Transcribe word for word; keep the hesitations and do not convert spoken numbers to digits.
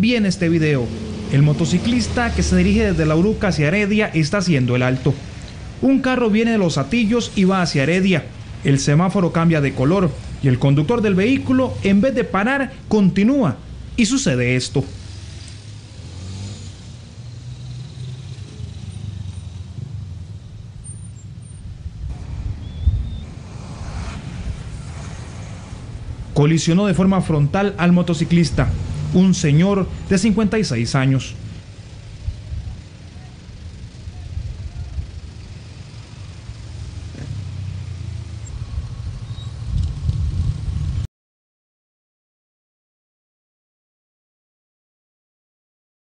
bien este video. El motociclista que se dirige desde La Uruca hacia Heredia está haciendo el alto. Un carro viene de Los Hatillos y va hacia Heredia. El semáforo cambia de color y el conductor del vehículo, en vez de parar, continúa. Y sucede esto. Colisionó de forma frontal al motociclista, un señor de cincuenta y seis años.